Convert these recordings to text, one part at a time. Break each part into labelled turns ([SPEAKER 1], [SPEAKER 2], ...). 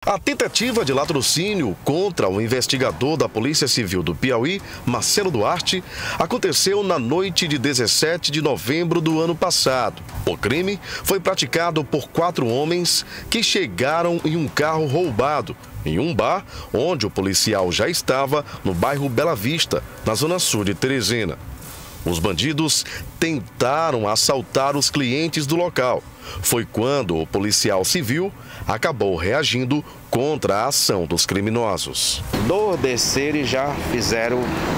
[SPEAKER 1] A tentativa de latrocínio contra o investigador da Polícia Civil do Piauí, Marcelo Duarte, aconteceu na noite de 17 de novembro do ano passado. O crime foi praticado por 4 homens que chegaram em um carro roubado em um bar onde o policial já estava no bairro Bela Vista, na zona sul de Teresina. Os bandidos tentaram assaltar os clientes do local. Foi quando o policial civil acabou reagindo contra a ação dos criminosos.
[SPEAKER 2] Do descer e já fizeram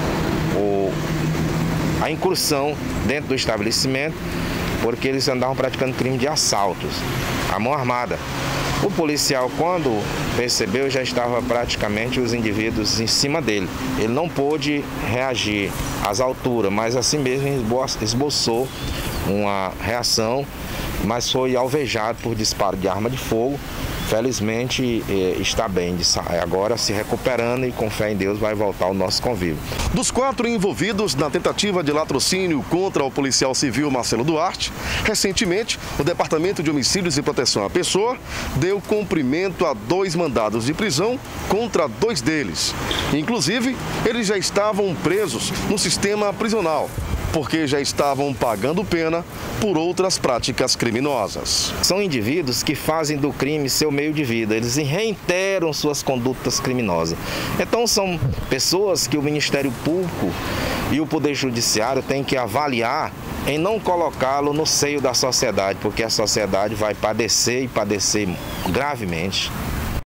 [SPEAKER 2] a incursão dentro do estabelecimento, porque eles andavam praticando crime de assaltos, à mão armada. O policial, quando percebeu, já estava praticamente os indivíduos em cima dele. Ele não pôde reagir às alturas, mas assim mesmo esboçou uma reação, mas foi alvejado por disparo de arma de fogo. Felizmente está bem, agora se recuperando e com fé em Deus vai voltar ao nosso convívio.
[SPEAKER 1] Dos 4 envolvidos na tentativa de latrocínio contra o policial civil Marcelo Duarte, recentemente o Departamento de Homicídios e Proteção à Pessoa deu cumprimento a 2 mandados de prisão contra 2 deles. Inclusive, eles já estavam presos no sistema prisional, porque já estavam pagando pena por outras práticas criminosas.
[SPEAKER 2] São indivíduos que fazem do crime seu meio de vida, eles reiteram suas condutas criminosas. Então são pessoas que o Ministério Público e o Poder Judiciário têm que avaliar em não colocá-lo no seio da sociedade, porque a sociedade vai padecer e padecer gravemente.